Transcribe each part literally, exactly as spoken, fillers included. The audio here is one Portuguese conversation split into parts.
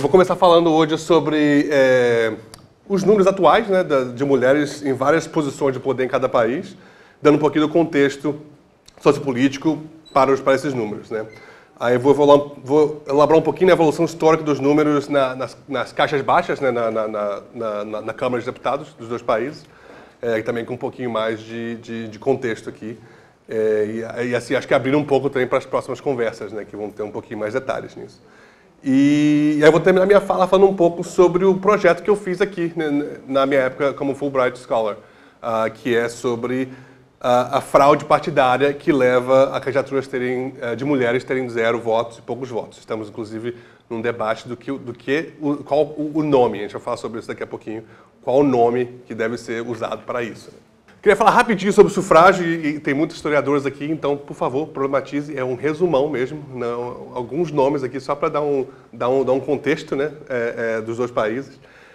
vou começar falando hoje sobre é, os números atuais, né, de mulheres em várias posições de poder em cada país, dando um pouquinho do contexto sociopolítico para, os, para esses números, né. Aí vou, vou, vou elaborar um pouquinho a evolução histórica dos números na, nas, nas caixas baixas, né, na, na, na, na, na Câmara dos Deputados dos dois países, é, e também com um pouquinho mais de, de, de contexto aqui. É, e, e assim, acho que abrir um pouco também para as próximas conversas, né, que vão ter um pouquinho mais detalhes nisso. E, e aí eu vou terminar minha fala falando um pouco sobre o projeto que eu fiz aqui, né, na minha época como Fulbright Scholar, uh, que é sobre uh, a fraude partidária que leva a candidaturas terem, uh, de mulheres terem zero votos e poucos votos. Estamos, inclusive, num debate do que, do que o, qual o, o nome, a gente vai falar sobre isso daqui a pouquinho, qual o nome que deve ser usado para isso. Queria falar rapidinho sobre o sufrágio, e, e tem muitos historiadores aqui, então, por favor, problematize, é um resumão mesmo, não, alguns nomes aqui, só para dar um, dar, um, dar um contexto, né, é, é, dos dois países.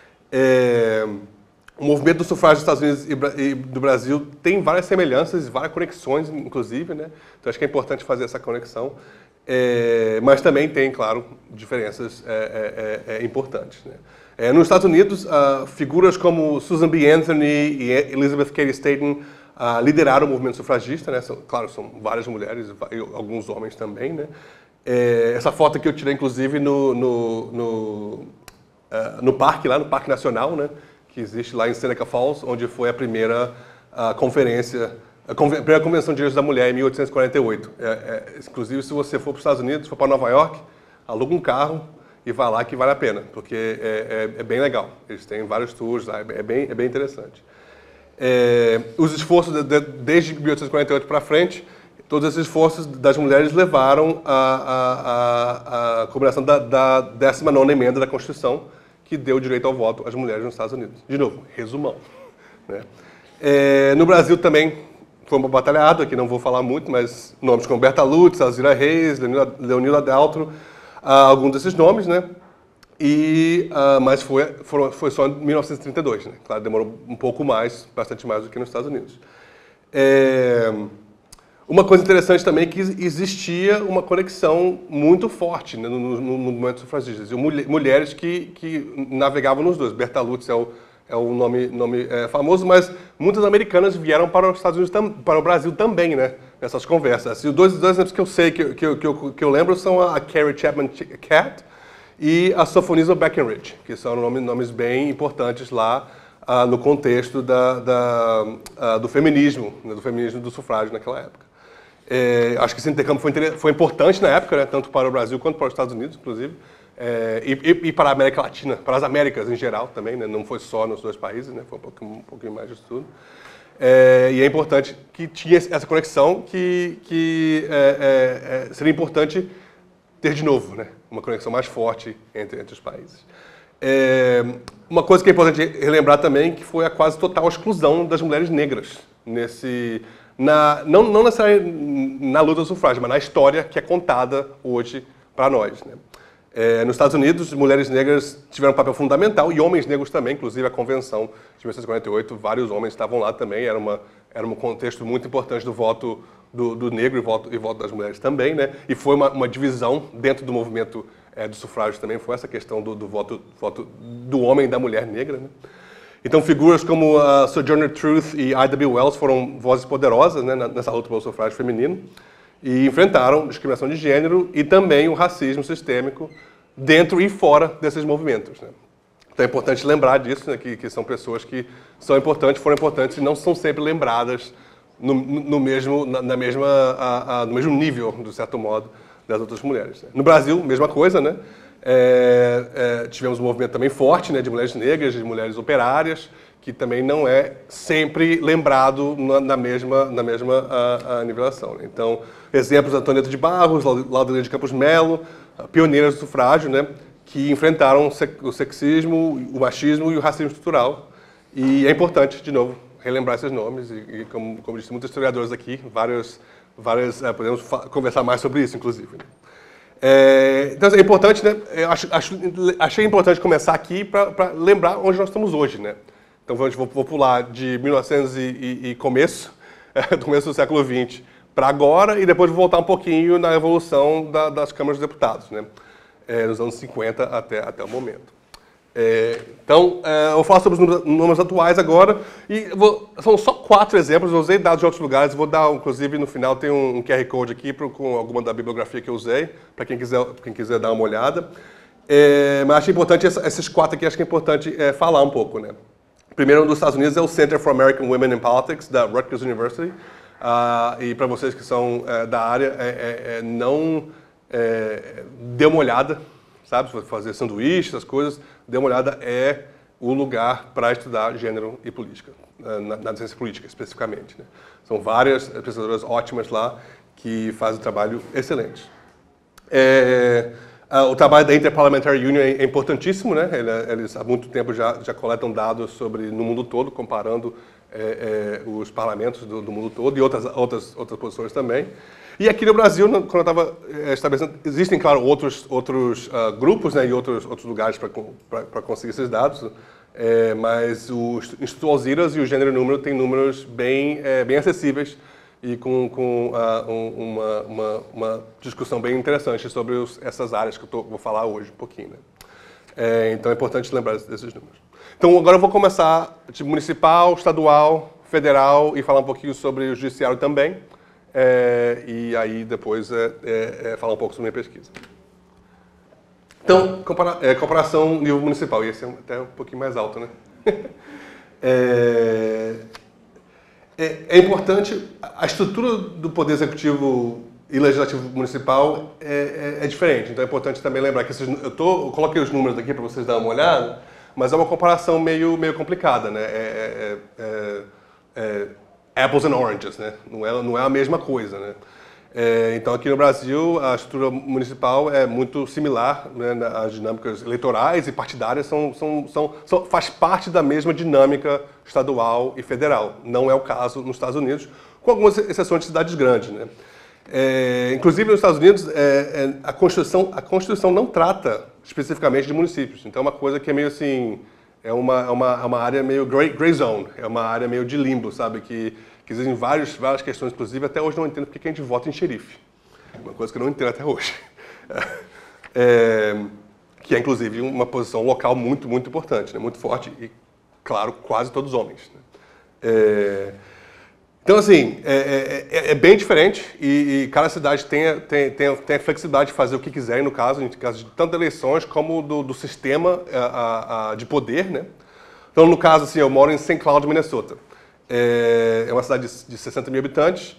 É, o movimento do sufrágio dos Estados Unidos e, e do Brasil tem várias semelhanças, várias conexões, inclusive, né, então acho que é importante fazer essa conexão, é, mas também tem, claro, diferenças é, é, é, importantes, né. É, nos Estados Unidos, uh, figuras como Susan B. Anthony e Elizabeth Cady Stanton uh, lideraram o movimento sufragista, né? São, claro, são várias mulheres e alguns homens também, né? É, essa foto aqui eu tirei, inclusive, no, no, no, uh, no parque, lá no Parque Nacional, né? Que existe lá em Seneca Falls, onde foi a primeira uh, conferência, a, conven a primeira Convenção de Direitos da Mulher, em mil oitocentos e quarenta e oito. É, é, inclusive, se você for para os Estados Unidos, for para Nova York, aluga um carro e vai lá que vale a pena, porque é, é, é bem legal. Eles têm vários tours, é bem, é bem interessante. É, os esforços, de, de, desde mil oitocentos e quarenta e oito para frente, todos esses esforços das mulheres levaram à a, a, a combinação da, da décima nona emenda da Constituição, que deu direito ao voto às mulheres nos Estados Unidos. De novo, resumão. Né? É, no Brasil também foi uma batalhada, aqui não vou falar muito, mas nomes como Berta Lutz, Alzira Reis, Leonila, Leonila Daltro, Uh, alguns desses nomes, né? E, uh, mas foi, foi, foi só em mil novecentos e trinta e dois, né? Claro, demorou um pouco mais, bastante mais do que nos Estados Unidos. É, uma coisa interessante também é que existia uma conexão muito forte, né, no, no, no movimento sufragista. Mulheres que, que navegavam nos dois. Berta Lutz é o, é o nome, nome é, famoso, mas muitas americanas vieram para os Estados Unidos, para o Brasil também, né? Nessas conversas. E os dois, dois exemplos que eu sei, que, que, que, eu, que eu lembro, são a Carrie Chapman Catt e a Sophonisba Breckinridge, que são nomes, nomes bem importantes lá uh, no contexto da, da, uh, do feminismo, né, do feminismo do sufrágio naquela época. É, acho que esse intercâmbio foi, foi importante na época, né, tanto para o Brasil quanto para os Estados Unidos, inclusive, é, e, e, e para a América Latina, para as Américas em geral também, né, não foi só nos dois países, né, foi um pouquinho, um pouquinho mais disso tudo. É, e é importante que tinha essa conexão que, que é, é, seria importante ter de novo, né? Uma conexão mais forte entre, entre os países. É, uma coisa que é importante relembrar também que foi a quase total exclusão das mulheres negras, nesse, na, não, não necessariamente na luta do sufrágio, mas na história que é contada hoje para nós, né? É, nos Estados Unidos, mulheres negras tiveram um papel fundamental e homens negros também, inclusive a Convenção de mil novecentos e quarenta e oito, vários homens estavam lá também, era, uma, era um contexto muito importante do voto do, do negro e voto, e voto das mulheres também, né? E foi uma, uma divisão dentro do movimento é, do sufrágio também, foi essa questão do, do voto, voto do homem e da mulher negra, né? Então, figuras como a Sojourner Truth e I W Wells foram vozes poderosas, né, nessa luta pelo sufrágio feminino, e enfrentaram discriminação de gênero e também o racismo sistêmico dentro e fora desses movimentos, né? Então é importante lembrar disso, né, que, que são pessoas que são importantes, foram importantes e não são sempre lembradas no, no, mesmo, na, na mesma, a, a, no mesmo nível, de certo modo, das outras mulheres, né? No Brasil, mesma coisa, né? É, é, tivemos um movimento também forte, né, de mulheres negras, de mulheres operárias, que também não é sempre lembrado na, na mesma, na mesma a, a nivelação, né? Então, exemplos: Antonieta de Barros, Laudilene de Campos Melo, pioneiras do sufrágio, né, que enfrentaram o sexismo, o machismo e o racismo estrutural. E é importante, de novo, relembrar esses nomes. E, e como, como disse muitos historiadores aqui, vários, vários, é, podemos conversar mais sobre isso, inclusive, né? É, então, é importante, né? Eu acho, acho, achei importante começar aqui para lembrar onde nós estamos hoje, né? Então, vou, vou pular de mil e novecentos e, e, e começo, é, do começo do século vinte, para agora, e depois vou voltar um pouquinho na evolução da, das câmaras dos deputados, né? é, nos anos cinquenta até, até o momento. É, então, é, eu vou falar sobre os números, números atuais agora, e vou, são só quatro exemplos, eu usei dados de outros lugares, vou dar, inclusive, no final tem um, um Q R Code aqui pro, com alguma da bibliografia que eu usei, para quem quiser, quem quiser dar uma olhada. É, mas acho importante, esses quatro aqui, acho que é importante é, falar um pouco, né? O primeiro um dos Estados Unidos é o Center for American Women in Politics, da Rutgers University, uh, e para vocês que são é, da área, é, é, é, não é, dê uma olhada, sabe, fazer sanduíche, essas coisas, dê uma olhada, é o lugar para estudar gênero e política, na, na ciência política especificamente, né? São várias pesquisadoras ótimas lá que fazem um trabalho excelente. É, o trabalho da Interparliamentary Union é importantíssimo, né? Eles há muito tempo já, já coletam dados sobre no mundo todo, comparando é, é, os parlamentos do, do mundo todo e outras, outras, outras posições também. E aqui no Brasil, quando eu estava estabelecendo, existem, claro, outros, outros uh, grupos, né, e outros, outros lugares para conseguir esses dados, é, mas o Instituto Alzheimer's e o Gênero e Número têm números bem, é, bem acessíveis e com, com uh, um, uma, uma, uma discussão bem interessante sobre os, essas áreas que eu tô, vou falar hoje um pouquinho, né? É, então é importante lembrar desses números. Então agora eu vou começar de municipal, estadual, federal e falar um pouquinho sobre o judiciário também. É, e aí depois é, é, é falar um pouco sobre a minha pesquisa. Então, compara é, comparação nível municipal, e esse é até um pouquinho mais alto, né? é, é, é importante, a estrutura do Poder Executivo e Legislativo Municipal é, é, é diferente, então é importante também lembrar que esses, eu, tô, eu coloquei os números aqui para vocês darem uma olhada, mas é uma comparação meio, meio complicada, né? É, é, é, é, apples and oranges, né? Não é, não é a mesma coisa, né? É, então, aqui no Brasil, a estrutura municipal é muito similar, né? As dinâmicas eleitorais e partidárias são, são, são, são, faz parte da mesma dinâmica estadual e federal. Não é o caso nos Estados Unidos, com algumas exceções de cidades grandes, né? É, inclusive, nos Estados Unidos, é, é, a, Constituição, a Constituição não trata especificamente de municípios. Então, é uma coisa que é meio assim... É uma, é uma, é uma área meio gray, gray zone, é uma área meio de limbo, sabe? Que, que existem vários, várias questões, inclusive, até hoje não entendo porque que a gente vota em xerife. Uma coisa que eu não entendo até hoje. É, que é, inclusive, uma posição local muito, muito importante, né? Muito forte e, claro, quase todos homens, né? É, então, assim, é, é, é bem diferente e, e cada cidade tem, tem, tem, tem a flexibilidade de fazer o que quiser, no caso, em caso de tanto eleições como do, do sistema a, a, de poder, né? Então, no caso, assim, eu moro em Saint Cloud, Minnesota. É, é uma cidade de, de sessenta mil habitantes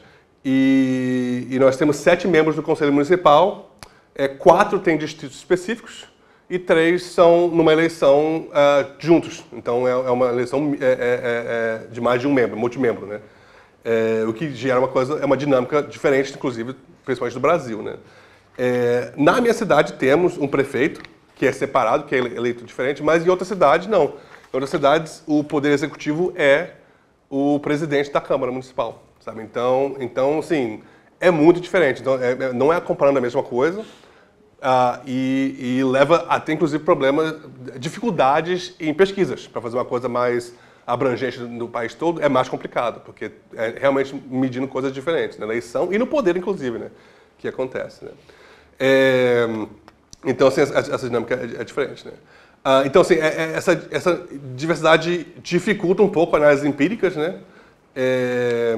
e, e nós temos sete membros do Conselho Municipal, é, quatro têm distritos específicos e três são numa eleição uh, juntos. Então, é, é uma eleição é, é, é de mais de um membro, multimembro, né? É, o que gera uma coisa, é uma dinâmica diferente, inclusive, principalmente do Brasil, né? É, na minha cidade temos um prefeito, que é separado, que é eleito diferente, mas em outras cidades não. Em outras cidades, o poder executivo é o presidente da Câmara Municipal, sabe? Então, então assim, é muito diferente. Então, é, não é comparando a mesma coisa uh, e, e leva até, inclusive, problemas, dificuldades em pesquisas, para fazer uma coisa mais abrangente no país todo, é mais complicado, porque é realmente medindo coisas diferentes, na eleição e no poder, inclusive, né, que acontece, né. É, então, assim, essa, essa dinâmica é, é diferente, né. Ah, então, assim, é, é, essa, essa diversidade dificulta um pouco análises empíricas, né, é,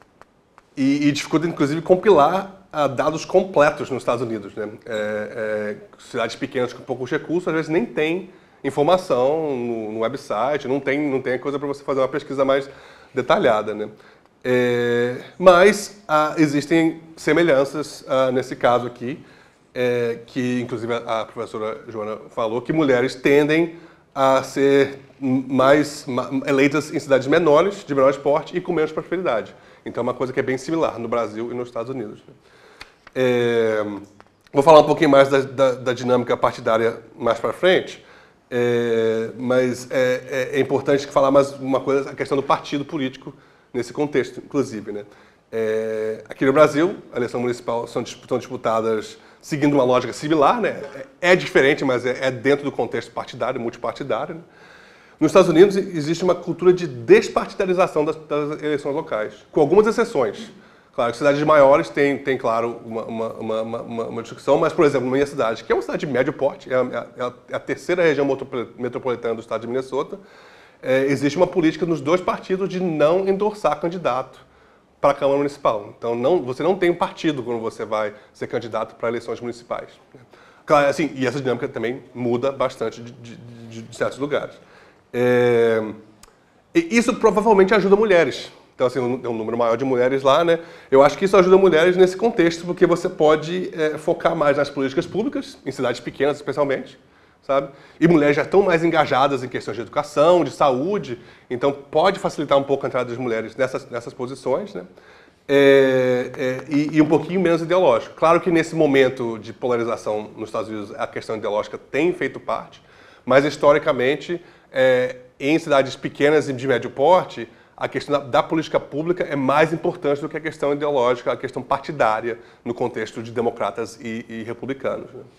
e, e dificulta, inclusive, compilar ah, dados completos nos Estados Unidos, né. É, é, cidades pequenas com poucos recursos, às vezes, nem têm informação no, no website, não tem, não tem coisa para você fazer uma pesquisa mais detalhada, né? É, mas ah, existem semelhanças ah, nesse caso aqui, é, que inclusive a, a professora Joana falou, que mulheres tendem a ser mais eleitas em cidades menores, de menor porte e com menos prosperidade. Então é uma coisa que é bem similar no Brasil e nos Estados Unidos, né? É, vou falar um pouquinho mais da, da, da dinâmica partidária mais para frente. É, mas é, é, é importante falar mais uma coisa, a questão do partido político nesse contexto, inclusive, né? É, aqui no Brasil, a eleição municipal são, são disputadas seguindo uma lógica similar, né? É, é diferente, mas é, é dentro do contexto partidário, multipartidário, né? Nos Estados Unidos existe uma cultura de despartidarização das, das eleições locais, com algumas exceções. Claro que cidades maiores tem, tem claro, uma, uma, uma, uma, uma discussão, mas, por exemplo, na minha cidade, que é uma cidade de médio porte, é a, é a, é a terceira região metropolitana do estado de Minnesota, é, existe uma política nos dois partidos de não endossar candidato para a Câmara Municipal. Então, não, você não tem um partido quando você vai ser candidato para eleições municipais. Claro, assim, e essa dinâmica também muda bastante de, de, de, de certos lugares. É, e isso provavelmente ajuda mulheres. Então, assim, tem um número maior de mulheres lá, né? Eu acho que isso ajuda mulheres nesse contexto, porque você pode é, focar mais nas políticas públicas, em cidades pequenas especialmente, sabe? E mulheres já estão mais engajadas em questões de educação, de saúde, então pode facilitar um pouco a entrada das mulheres nessas, nessas posições, né? É, é, e, e um pouquinho menos ideológico. Claro que nesse momento de polarização nos Estados Unidos a questão ideológica tem feito parte, mas historicamente, é, em cidades pequenas e de médio porte, a questão da, da política pública é mais importante do que a questão ideológica, a questão partidária no contexto de democratas e, e republicanos, né?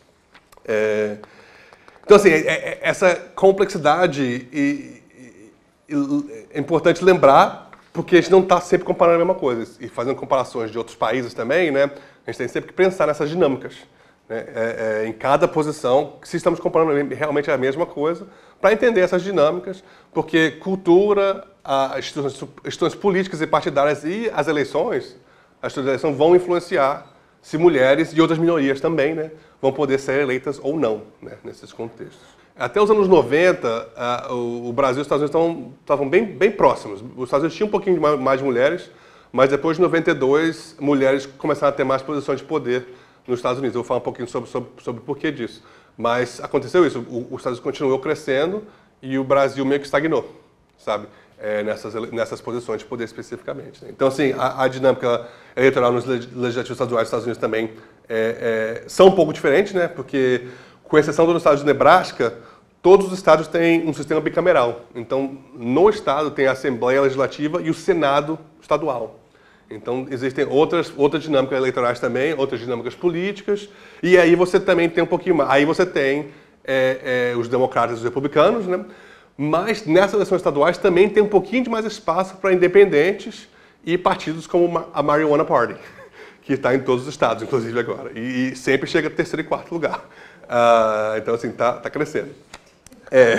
É, então, assim, é, é, essa complexidade e, e, e é importante lembrar, porque a gente não está sempre comparando a mesma coisa. E fazendo comparações de outros países também, né, a gente tem sempre que pensar nessas dinâmicas, né, é, é, em cada posição, se estamos comparando realmente a mesma coisa, para entender essas dinâmicas, porque cultura, as instituições, instituições políticas e partidárias e as eleições, as instituições de eleição vão influenciar se mulheres e outras minorias também, né, vão poder ser eleitas ou não, né, nesses contextos. Até os anos noventa, uh, o, o Brasil e os Estados Unidos estavam bem, bem próximos. Os Estados Unidos tinham um pouquinho mais, mais mulheres, mas depois de noventa e dois, mulheres começaram a ter mais posições de poder nos Estados Unidos. Eu vou falar um pouquinho sobre, sobre, sobre o porquê disso. Mas aconteceu isso, o, os Estados Unidos continuou crescendo e o Brasil meio que estagnou, sabe? É, nessas, nessas posições de poder especificamente, né? Então, assim, a, a dinâmica eleitoral nos legislativos estaduais dos Estados Unidos também é, é, são um pouco diferentes, né? Porque, com exceção do estado de Nebraska, todos os estados têm um sistema bicameral. Então, no estado tem a Assembleia Legislativa e o Senado Estadual. Então, existem outras, outras dinâmicas eleitorais também, outras dinâmicas políticas, e aí você também tem um pouquinho mais. Aí você tem é, é, os democratas e os republicanos, né? Mas nessas eleições estaduais também tem um pouquinho de mais espaço para independentes e partidos como a Marijuana Party, que está em todos os estados, inclusive agora, e, e sempre chega a terceiro e quarto lugar. Uh, então, assim, está tá crescendo. É,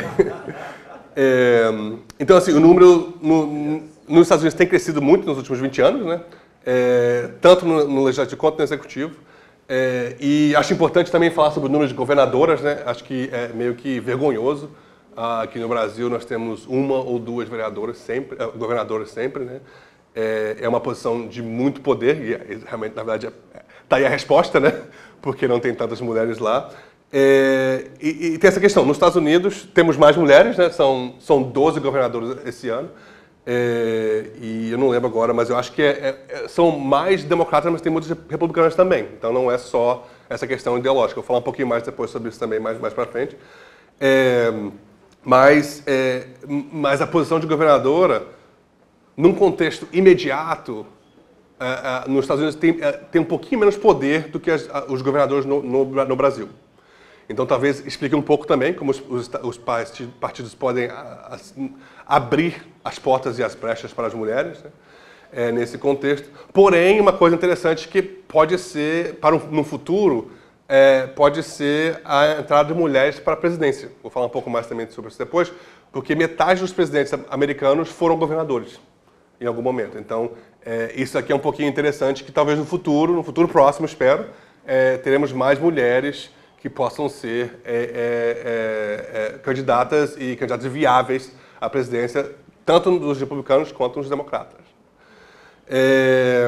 é, então, assim, o número no, nos Estados Unidos tem crescido muito nos últimos vinte anos, né? É, tanto no, no legislativo quanto no executivo. É, e acho importante também falar sobre o número de governadoras, né? Acho que é meio que vergonhoso. Uh, aqui no Brasil nós temos uma ou duas vereadoras sempre, uh, governadoras sempre, né? É, é uma posição de muito poder, e é, realmente, na verdade, está aí a resposta, né? Porque não tem tantas mulheres lá. É, e, e tem essa questão, nos Estados Unidos temos mais mulheres, né? São, são doze governadoras esse ano, é, e eu não lembro agora, mas eu acho que é, é, são mais democratas, mas tem muitas republicanas também, então não é só essa questão ideológica. Eu vou falar um pouquinho mais depois sobre isso também, mais, mais para frente. É, mas, é, mas a posição de governadora, num contexto imediato, é, é, nos Estados Unidos tem, é, tem um pouquinho menos poder do que as, os governadores no, no, no Brasil. Então, talvez explique um pouco também como os, os, os partidos podem a, a, abrir as portas e as brechas para as mulheres, né, é, nesse contexto. Porém, uma coisa interessante que pode ser, para um, no futuro, é, pode ser a entrada de mulheres para a presidência. Vou falar um pouco mais também sobre isso depois, porque metade dos presidentes americanos foram governadores em algum momento. Então, é, isso aqui é um pouquinho interessante, que talvez no futuro, no futuro próximo, espero, é, teremos mais mulheres que possam ser é, é, é, candidatas e candidatos viáveis à presidência, tanto nos republicanos quanto nos democratas. É,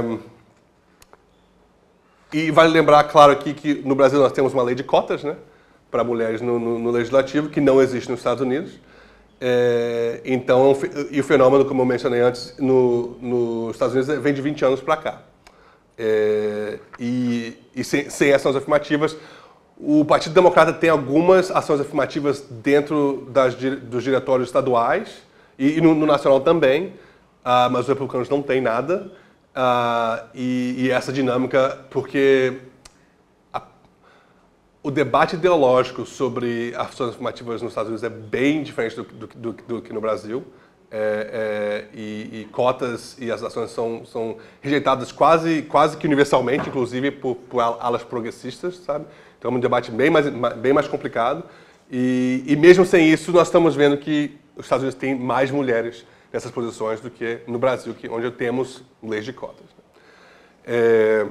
e vale lembrar, claro, aqui que no Brasil nós temos uma lei de cotas, né, para mulheres no, no, no legislativo, que não existe nos Estados Unidos. É, então, e o fenômeno, como eu mencionei antes, no, nos Estados Unidos vem de vinte anos para cá. É, e e sem, sem ações afirmativas, o Partido Democrata tem algumas ações afirmativas dentro das, dos diretórios estaduais e, e no, no nacional também, uh, mas os republicanos não têm nada. Uh, e, e essa dinâmica, porque a, o debate ideológico sobre ações afirmativas nos Estados Unidos é bem diferente do, do, do, do que no Brasil. É, é, e, e cotas e as ações são, são rejeitadas quase, quase que universalmente, inclusive por, por alas progressistas, sabe? Então é um debate bem mais, bem mais complicado. E, e mesmo sem isso, nós estamos vendo que os Estados Unidos têm mais mulheres nessas posições do que no Brasil, que, onde temos leis de cotas. É...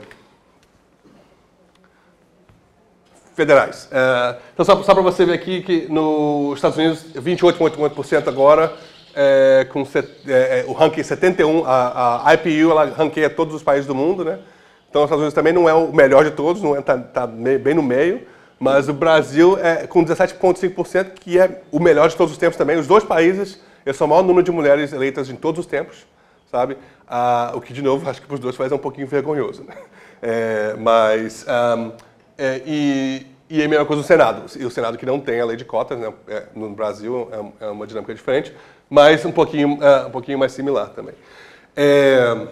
Federais. É... Então, só, só para você ver aqui que nos Estados Unidos, vinte e oito vírgula oito por cento agora, é, com set, é, o ranking setenta e um, a, a I P U ela ranqueia todos os países do mundo, né? Então, os Estados Unidos também não é o melhor de todos, não é, tá, tá bem no meio, mas o Brasil é com dezessete vírgula cinco por cento, que é o melhor de todos os tempos também. Os dois países, eles são o maior número de mulheres eleitas em todos os tempos, sabe? Ah, o que, de novo, acho que para os dois países é um pouquinho vergonhoso, né? É, mas, um, é, e, e é a mesma coisa no Senado. E o Senado que não tem a lei de cotas, né? É, no Brasil é, é uma dinâmica diferente, mas um pouquinho, uh, um pouquinho mais similar também. É...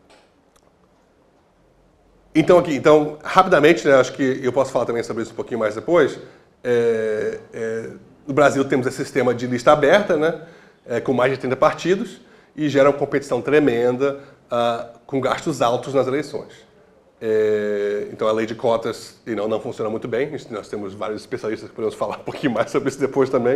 Então, aqui, então, rapidamente, né, acho que eu posso falar também sobre isso um pouquinho mais depois. É, é, no Brasil temos esse sistema de lista aberta, né, é, com mais de trinta partidos, e gera uma competição tremenda, uh, com gastos altos nas eleições. É, então, a lei de cotas you know, não funciona muito bem. Nós temos vários especialistas que podemos falar um pouquinho mais sobre isso depois também.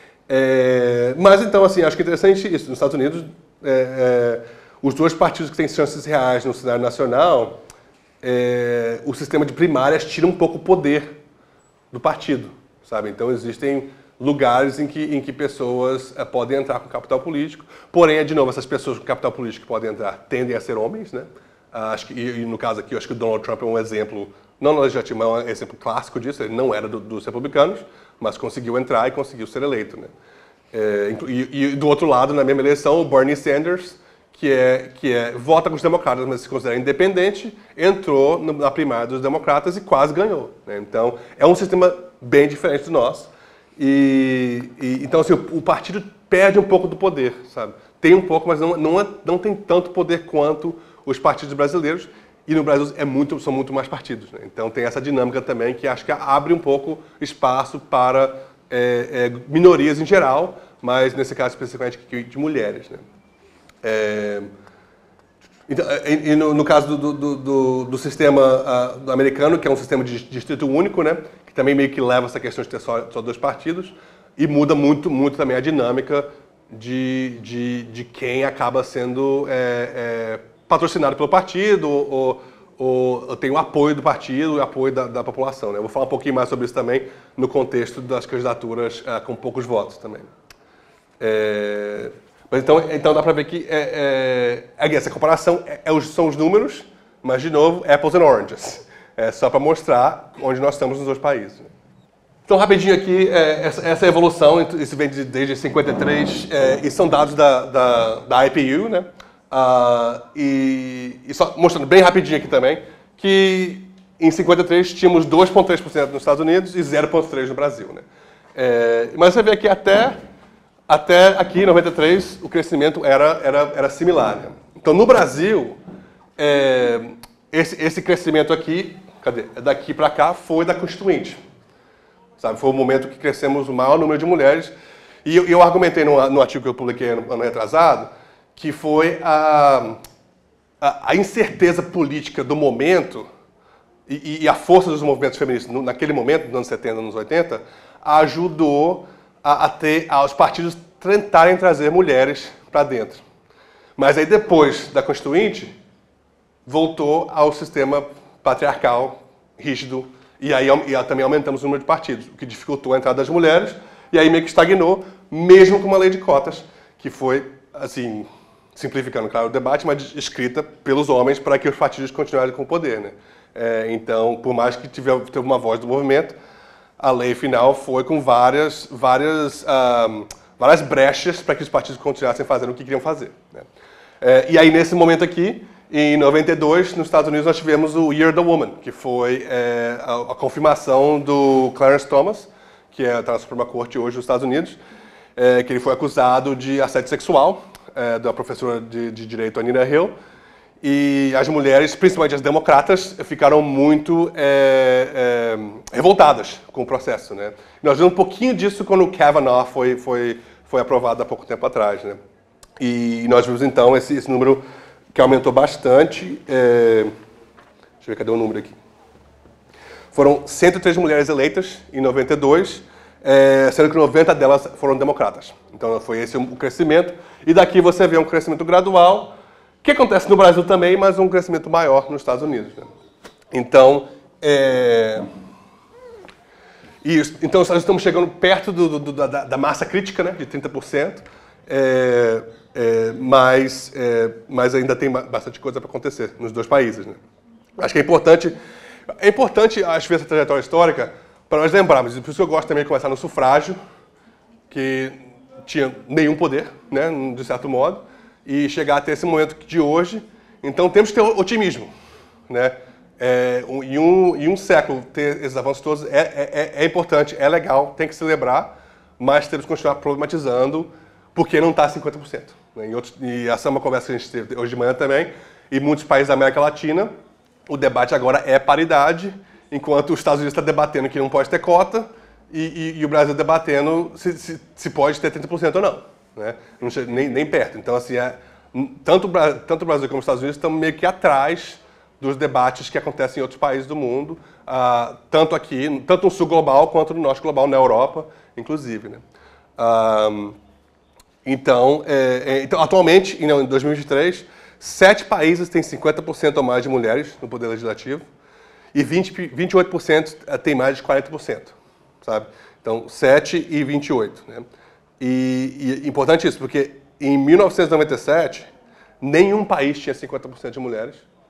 É, mas, então, assim, acho que é interessante isso. Nos Estados Unidos, é, é, os dois partidos que têm chances reais no cenário nacional, é, o sistema de primárias tira um pouco o poder do partido, sabe? Então, existem lugares em que, em que pessoas é, podem entrar com capital político. Porém, de novo, essas pessoas com capital político que podem entrar tendem a ser homens, né? Acho que, e, e no caso aqui, eu acho que o Donald Trump é um exemplo, não no legislativo, mas é um exemplo clássico disso. Ele não era do, dos republicanos, mas conseguiu entrar e conseguiu ser eleito, né? É, e, e do outro lado, na mesma eleição, o Bernie Sanders, que é, que é vota com os democratas, mas se considera independente, entrou na primária dos democratas e quase ganhou, né? Então, é um sistema bem diferente do nosso. E, e, então, assim, o, o partido perde um pouco do poder, sabe? Tem um pouco, mas não, não, é, não tem tanto poder quanto os partidos brasileiros. E no Brasil é muito, são muito mais partidos, né? Então tem essa dinâmica também que acho que abre um pouco espaço para é, é, minorias em geral, mas nesse caso especificamente de mulheres, né? É, então, e, e no, no caso do, do, do, do sistema uh, do americano, que é um sistema de distrito único, né? Que também meio que leva essa questão de ter só, só dois partidos, e muda muito, muito também a dinâmica de, de, de quem acaba sendo é, é, patrocinado pelo partido, ou, ou, ou tem o apoio do partido e o apoio da, da população, né? Eu vou falar um pouquinho mais sobre isso também no contexto das candidaturas uh, com poucos votos também. É, mas então, então dá para ver que é, é, essa comparação é, é, são os números, mas de novo, apples and oranges. É só para mostrar onde nós estamos nos dois países. Então, rapidinho aqui, é, essa, essa evolução, isso vem de, desde cinquenta e três, é, e são dados da, da, da I P U, né? Uh, e, e só mostrando bem rapidinho aqui também, que em cinquenta e três tínhamos dois vírgula três por cento nos Estados Unidos e zero vírgula três por cento no Brasil, né? É, mas você vê que até, até aqui, em noventa e três, o crescimento era, era, era similar, né? Então, no Brasil, é, esse, esse crescimento aqui, cadê? Daqui para cá, foi da Constituinte. Sabe? Foi o momento que crescemos o maior número de mulheres. E eu, eu argumentei no, no artigo que eu publiquei ano, ano retrasado, que foi a, a, a incerteza política do momento e, e a força dos movimentos feministas no, naquele momento, nos anos setenta, anos oitenta, ajudou a, a ter aos partidos tentarem trazer mulheres para dentro. Mas aí depois da Constituinte, voltou ao sistema patriarcal, rígido, e aí e também aumentamos o número de partidos, o que dificultou a entrada das mulheres, e aí meio que estagnou, mesmo com uma lei de cotas, que foi, assim, simplificando, claro, o debate, mas escrita pelos homens para que os partidos continuassem com o poder, né? É, então, por mais que tivesse teve uma voz do movimento, a lei final foi com várias, várias, um, várias brechas para que os partidos continuassem fazendo o que queriam fazer, né? É, e aí, nesse momento aqui, em noventa e dois, nos Estados Unidos, nós tivemos o Year of the Woman, que foi é, a, a confirmação do Clarence Thomas, que está na Suprema Corte hoje nos Estados Unidos, é, que ele foi acusado de assédio sexual é, da professora de, de Direito, Anina Hill, e as mulheres, principalmente as democratas, ficaram muito é, é, revoltadas com o processo, né? Nós vimos um pouquinho disso quando o Kavanaugh foi, foi, foi aprovado há pouco tempo atrás, né? E nós vimos, então, esse, esse número que aumentou bastante. É... Deixa eu ver, cadê o número aqui? Foram cento e três mulheres eleitas em noventa e dois, é, sendo que noventa delas foram democratas. Então, foi esse o crescimento. E daqui você vê um crescimento gradual, que acontece no Brasil também, mas um crescimento maior nos Estados Unidos. Né? Então, é... Isso. Então, nós estamos chegando perto do, do, da, da massa crítica, né, de trinta por cento, é, é, mas, é, mas ainda tem bastante coisa para acontecer nos dois países. Né? Acho que é importante, é importante, acho, ver essa trajetória histórica para nós lembrarmos. Por isso que eu gosto também de começar no sufrágio, que tinha nenhum poder, né, de certo modo, e chegar até esse momento de hoje. Então, temos que ter otimismo, né? É, um, em, um, em um século ter esses avanços todos é, é, é importante, é legal, tem que celebrar, mas temos que continuar problematizando porque não está cinquenta por cento. Né? Em outros, e essa é uma conversa que a gente teve hoje de manhã também. Em muitos países da América Latina, o debate agora é paridade, enquanto os Estados Unidos está debatendo que não pode ter cota e, e, e o Brasil debatendo se, se, se pode ter trinta por cento ou não. Né? Não chega, nem, nem perto. Então, assim, é, tanto, tanto o Brasil como os Estados Unidos estão meio que atrás dos debates que acontecem em outros países do mundo, uh, tanto aqui, tanto no sul global quanto no norte global, na Europa, inclusive. Né? Uh, então, é, é, então, atualmente, em dois mil e vinte e três, sete países têm cinquenta por cento ou mais de mulheres no poder legislativo e vinte, vinte e oito por cento têm mais de quarenta por cento, sabe? Então, sete e vinte e oito. Né? E, e importante isso, porque em mil novecentos e noventa e sete, nenhum país tinha cinquenta por cento de mulheres,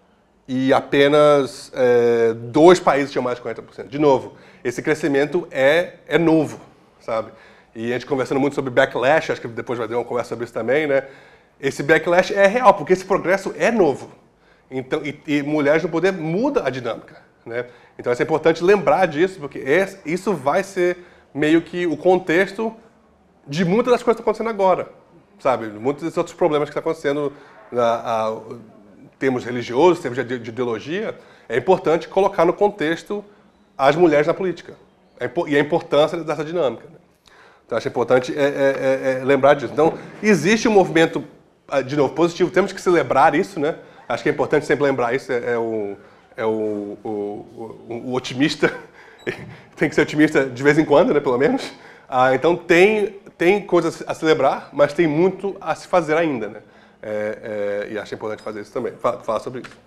e apenas é, dois países tinham mais de quarenta por cento. De novo, esse crescimento é, é novo, sabe? E a gente conversando muito sobre backlash, acho que depois vai ter uma conversa sobre isso também, né? Esse backlash é real, porque esse progresso é novo. Então, e, e mulheres no poder muda a dinâmica, né? Então, é importante lembrar disso, porque esse, isso vai ser meio que o contexto de muitas das coisas que estão acontecendo agora, sabe? Muitos desses outros problemas que estão acontecendo na, a, termos religiosos, termos de, de ideologia, é importante colocar no contexto as mulheres na política. É, e a importância dessa dinâmica. Né? Então, acho importante é, é, é, é lembrar disso. Então, existe um movimento, de novo, positivo. Temos que celebrar isso, né? Acho que é importante sempre lembrar isso. É, é, o, é o, o, o, o otimista. Tem que ser otimista de vez em quando, né? Pelo menos. Ah, então, tem, tem coisas a celebrar, mas tem muito a se fazer ainda, né? É, é, e acho importante fazer isso também, falar sobre isso.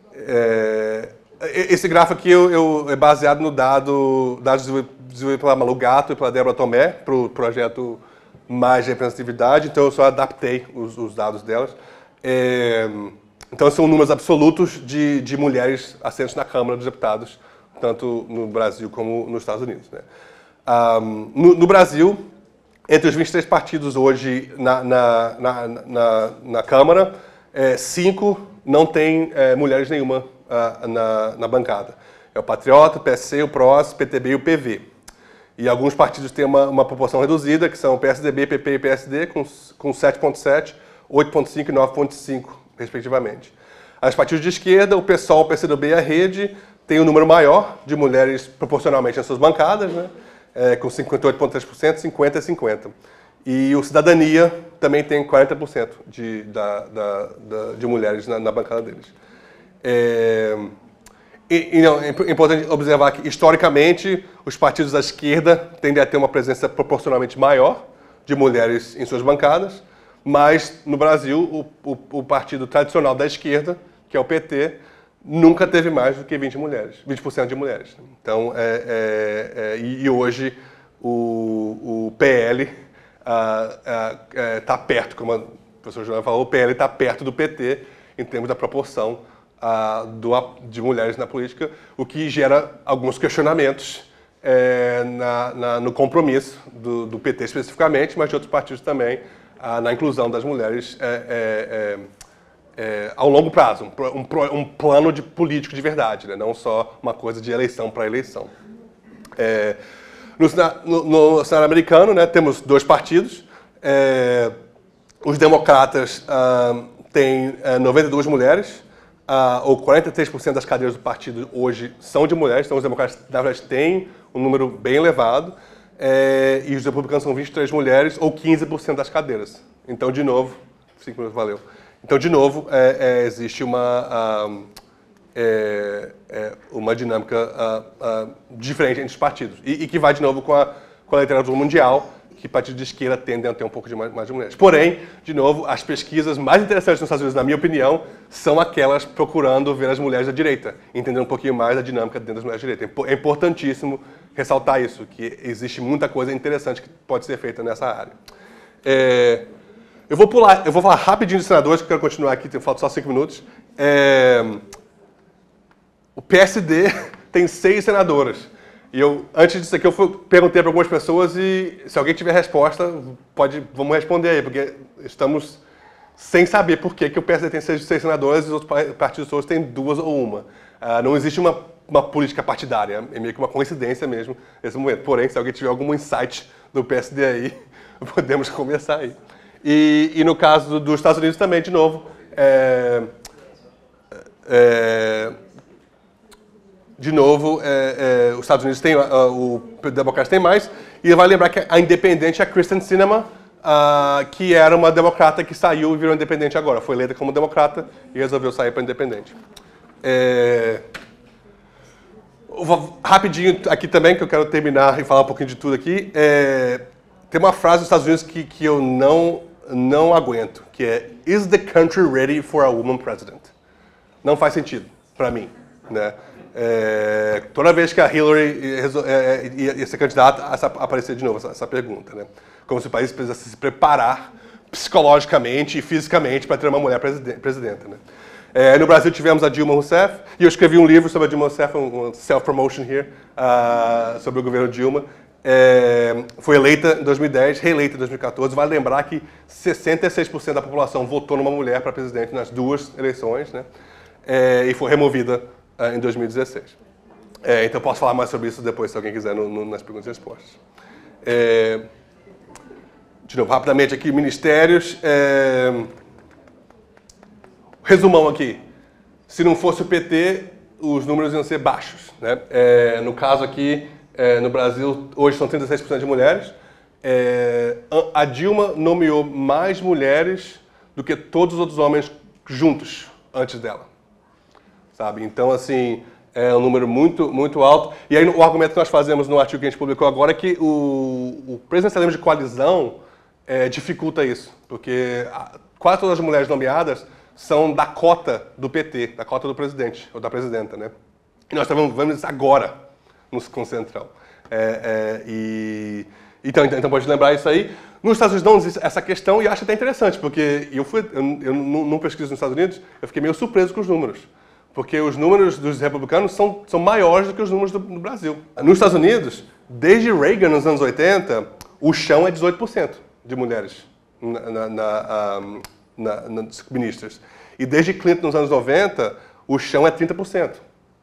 É, esse gráfico aqui eu, eu, é baseado no dado, dados desenvolvidos pela Malu Gatto e pela Débora Tomé, para o projeto Mais Representatividade, então eu só adaptei os, os dados delas. É, então são números absolutos de, de mulheres assentos na Câmara dos Deputados, tanto no Brasil como nos Estados Unidos. Né? Um, no, no Brasil, entre os vinte e três partidos hoje na, na, na, na, na Câmara, é, cinco não tem é, mulheres nenhuma ah, na, na bancada. É o Patriota, o P S C, o P R O S, o P T B e o P V. E alguns partidos têm uma, uma proporção reduzida, que são o P S D B, P P e P S D, com, com sete vírgula sete, oito vírgula cinco e nove vírgula cinco, respectivamente. Os partidos de esquerda, o PSOL, o P C do B e a Rede, têm um número maior de mulheres proporcionalmente nas suas bancadas, né? É, com cinquenta e oito vírgula três por cento, cinquenta por cento e cinquenta por cento. E o Cidadania também tem quarenta por cento de, da, da, da, de mulheres na, na bancada deles. É, e, e não, é importante observar que, historicamente, os partidos da esquerda tendem a ter uma presença proporcionalmente maior de mulheres em suas bancadas, mas, no Brasil, o, o, o partido tradicional da esquerda, que é o P T, nunca teve mais do que vinte mulheres, vinte por cento de mulheres. Então, é, é, é, e hoje o, o P L está uh, uh, uh, perto, como a professora Joana falou, o P L está perto do P T em termos da proporção uh, do, de mulheres na política, o que gera alguns questionamentos é, na, na, no compromisso do, do P T especificamente, mas de outros partidos também, uh, na inclusão das mulheres é, é, é, É, ao longo prazo, um, um, um plano de político de verdade, né? Não só uma coisa de eleição para eleição. É, no, no, no cenário americano, né, temos dois partidos. É, os democratas ah, têm ah, noventa e duas mulheres, ah, ou quarenta e três por cento das cadeiras do partido hoje são de mulheres, então os democratas, na verdade, têm um número bem elevado, é, e os republicanos são vinte e três mulheres, ou quinze por cento das cadeiras. Então, de novo, Cinco minutos, valeu. Então, de novo, é, é, existe uma, um, é, é, uma dinâmica uh, uh, diferente entre os partidos. E, e que vai, de novo, com a, com a literatura mundial, que partidos de esquerda tendem a ter um pouco de mais, mais de mulheres. Porém, de novo, as pesquisas mais interessantes nos Estados Unidos, na minha opinião, são aquelas procurando ver as mulheres da direita, entendendo um pouquinho mais a dinâmica dentro das mulheres da direita. É importantíssimo ressaltar isso, que existe muita coisa interessante que pode ser feita nessa área. É, eu vou pular, eu vou falar rapidinho de senadores, que eu quero continuar aqui, falta só cinco minutos. É, o P S D tem seis senadoras. E eu, antes disso aqui, eu fui, perguntei para algumas pessoas e se alguém tiver resposta, pode, vamos responder aí, porque estamos sem saber por que, que o P S D tem seis, seis senadoras e os outros partidos todos têm duas ou uma. Uh, não existe uma, uma política partidária, é meio que uma coincidência mesmo nesse momento. Porém, se alguém tiver algum insight do P S D aí, podemos conversar aí. E, e no caso do, dos Estados Unidos também, de novo, é, é, de novo, é, é, os Estados Unidos têm, uh, o Democrata tem mais, e vai lembrar que a independente é a Kristen Sinema, uh, que era uma democrata que saiu e virou independente agora. Foi eleita como democrata e resolveu sair para independente. É, vou, rapidinho aqui também, que eu quero terminar e falar um pouquinho de tudo aqui. É, tem uma frase dos Estados Unidos que, que eu não, não aguento, que é "Is the country ready for a woman president?" Não faz sentido, para mim, né? É, toda vez que a Hillary ia, ia, ia ser candidata, essa, aparecer de novo essa, essa pergunta, né? Como se o país precisasse se preparar psicologicamente e fisicamente para ter uma mulher presidenta, né? É, no Brasil tivemos a Dilma Rousseff, e eu escrevi um livro sobre a Dilma Rousseff, um self-promotion here, uh, sobre o governo Dilma. É, foi eleita em dois mil e dez, reeleita em dois mil e quatorze. Vale lembrar que sessenta e seis por cento da população votou numa mulher para presidente nas duas eleições, né? É, e foi removida uh, em dois mil e dezesseis. É, então posso falar mais sobre isso depois, se alguém quiser, no, no, nas perguntas e respostas. É, de novo, rapidamente aqui, ministérios. É, resumão aqui. Se não fosse o P T, os números iam ser baixos, né? É, no caso aqui, é, no Brasil, hoje são trinta e seis por cento de mulheres. É, a Dilma nomeou mais mulheres do que todos os outros homens juntos antes dela. Sabe? Então, assim, é um número muito, muito alto. E aí, o argumento que nós fazemos no artigo que a gente publicou agora é que o, o presidencialismo de coalizão é, dificulta isso. Porque quase todas as mulheres nomeadas são da cota do P T, da cota do presidente, ou da presidenta, né? E nós estamos vendo isso agora no Centrão. É, é, e, então, então, pode lembrar isso aí. Nos Estados Unidos não existe essa questão e acho até interessante, porque eu, fui, eu, eu não, não pesquiso nos Estados Unidos, eu fiquei meio surpreso com os números. Porque os números dos republicanos são, são maiores do que os números do, do Brasil. Nos Estados Unidos, desde Reagan, nos anos oitenta, o chão é dezoito por cento de mulheres na, na, na, um, na, nas ministras. E desde Clinton, nos anos noventa, o chão é trinta por cento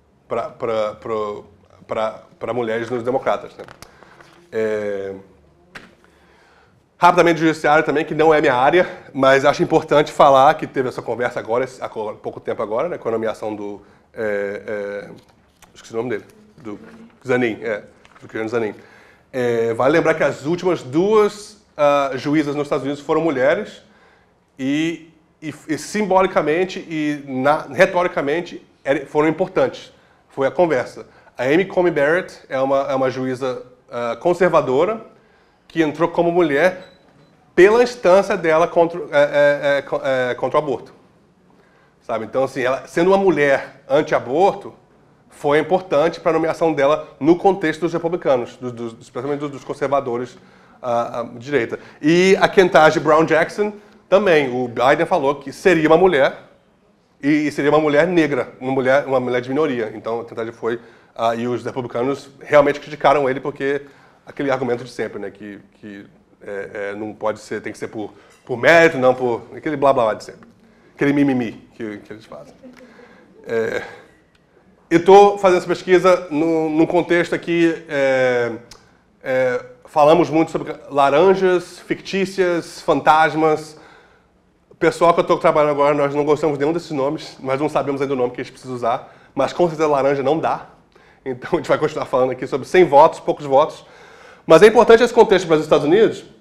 para mulheres nos democratas, né? É... Rapidamente, o judiciário também, que não é minha área, mas acho importante falar que teve essa conversa agora, há pouco tempo agora, né, com a nomeação do... É, é, esqueci o nome dele, do Zanin, é, do Cristiano Zanin. É, vale lembrar que as últimas duas uh, juízas nos Estados Unidos foram mulheres e, e, e simbolicamente e na, retoricamente foram importantes. Foi a conversa. A Amy Coney Barrett é uma, é uma juíza uh, conservadora que entrou como mulher pela instância dela contra, é, é, é, contra o aborto. Sabe? Então, assim, ela, sendo uma mulher anti-aborto, foi importante para a nomeação dela no contexto dos republicanos, dos, dos, especialmente dos, dos conservadores à, à direita. E a Ketanji Brown Jackson também. O Biden falou que seria uma mulher e seria uma mulher negra, uma mulher, uma mulher de minoria. Então, a Ketanji foi... Uh, e os republicanos realmente criticaram ele porque aquele argumento de sempre, né, que, que é, é, não pode ser, tem que ser por, por mérito, não por aquele blá blá blá de sempre, aquele mimimi que, que eles fazem. É, eu estou fazendo essa pesquisa no, num contexto aqui, é, é, falamos muito sobre laranjas fictícias, fantasmas. O pessoal que eu estou trabalhando agora, nós não gostamos de nenhum desses nomes, nós não sabemos ainda o nome que a gente precisa usar, mas com certeza laranja não dá. Então, a gente vai continuar falando aqui sobre cem votos, poucos votos. Mas é importante esse contexto para os Estados Unidos,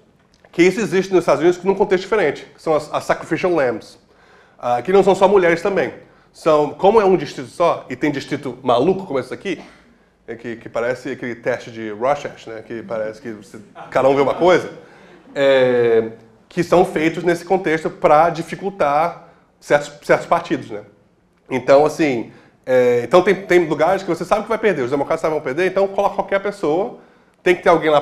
que isso existe nos Estados Unidos num contexto diferente, que são as, as sacrificial lambs, uh, que não são só mulheres também. São, como é um distrito só, e tem distrito maluco como esse aqui, que, que parece aquele teste de Rorschach, né, que parece que você, cada um vê uma coisa, é, que são feitos nesse contexto para dificultar certos, certos partidos, né? Então, assim, é, então tem, tem lugares que você sabe que vai perder, os democratas sabem que vão perder, então coloca qualquer pessoa, tem que ter alguém lá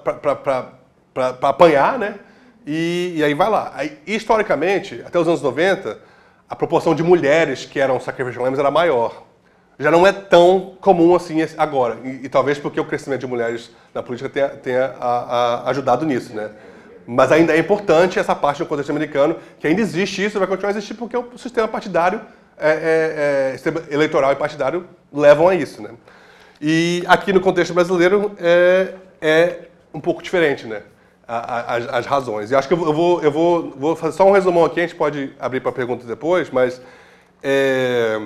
para apanhar, né? E, e aí vai lá. Aí, historicamente, até os anos noventa, a proporção de mulheres que eram sacrificial lambs era maior. Já não é tão comum assim agora. E, e talvez porque o crescimento de mulheres na política tenha, tenha a, a ajudado nisso, né? Mas ainda é importante essa parte do contexto americano, que ainda existe isso e vai continuar a existir porque o sistema partidário, é, é, é, sistema eleitoral e partidário levam a isso, né? E aqui no contexto brasileiro é, é um pouco diferente, né? As, as razões. E acho que eu vou, eu vou, vou fazer só um resumão aqui, a gente pode abrir para perguntas depois, mas é,